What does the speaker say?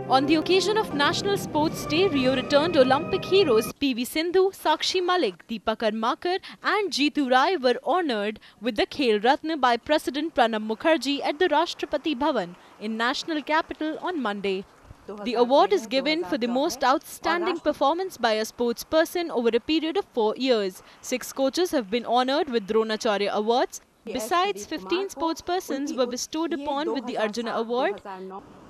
On the occasion of National Sports Day, Rio-returned Olympic heroes PV Sindhu, Sakshi Malik, Dipa, Karmakar and Jitu were honoured with the Khel Ratna by President Pranab Mukherjee at the Rashtrapati Bhawan in national capital on Monday. The award is given for the most outstanding performance by a sportsperson over a period of 4 years. 6 coaches have been honoured with Dronacharya Awards. Besides, 15 sportspersons were bestowed upon with the Arjuna Award.